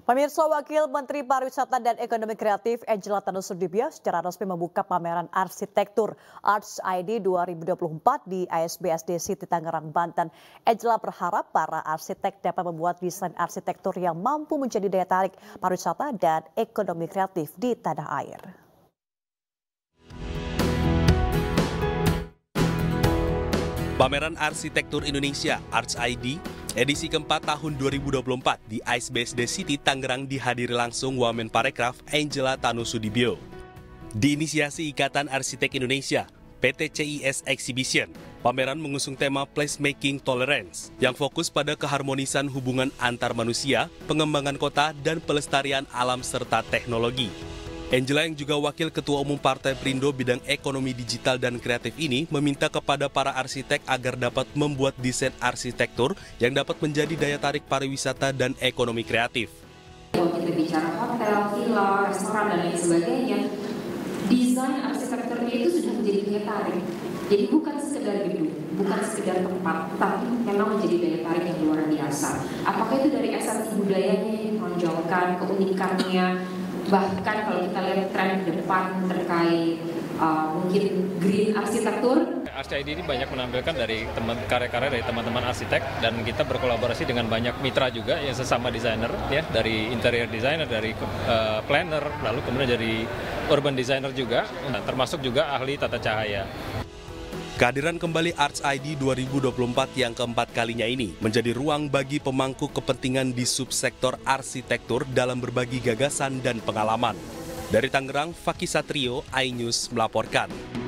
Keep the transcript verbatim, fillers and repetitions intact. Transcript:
Pemirsa, Wakil Menteri Pariwisata dan Ekonomi Kreatif Angela Tanusudibio secara resmi membuka pameran arsitektur Arts I D dua ribu dua puluh empat di A S B S D City Tangerang, Banten. Angela berharap para arsitek dapat membuat desain arsitektur yang mampu menjadi daya tarik pariwisata dan ekonomi kreatif di tanah air. Pameran Arsitektur Indonesia Arts I D edisi keempat tahun dua ribu dua puluh empat di A S B S D City Tangerang dihadiri langsung Wamenparekraf Angela Tanusudibio. Diinisiasi Ikatan Arsitek Indonesia, P T C I S Exhibition, pameran mengusung tema Placemaking Tolerance yang fokus pada keharmonisan hubungan antar manusia, pengembangan kota, dan pelestarian alam serta teknologi. Angela yang juga Wakil Ketua Umum Partai Perindo bidang ekonomi digital dan kreatif ini meminta kepada para arsitek agar dapat membuat desain arsitektur yang dapat menjadi daya tarik pariwisata dan ekonomi kreatif. Kalau kita bicara hotel, villa, restoran, dan lain sebagainya, desain arsitekturnya itu sudah menjadi daya tarik. Jadi bukan sekedar gedung, bukan sekedar tempat, tapi memang menjadi daya tarik yang luar biasa. Apakah itu dari esensi budayanya yang menonjolkan, keunikannya, bahkan kalau kita lihat tren ke depan terkait uh, mungkin green arsitektur. Arts I D ini banyak menampilkan dari teman karya-karya dari teman-teman arsitek, dan kita berkolaborasi dengan banyak mitra juga yang sesama desainer ya, dari interior designer, dari uh, planner, lalu kemudian dari urban designer juga, nah, termasuk juga ahli tata cahaya. Kehadiran kembali Arts I D dua ribu dua puluh empat yang keempat kalinya ini menjadi ruang bagi pemangku kepentingan di subsektor arsitektur dalam berbagi gagasan dan pengalaman. Dari Tangerang, Fakih Satrio, iNews melaporkan.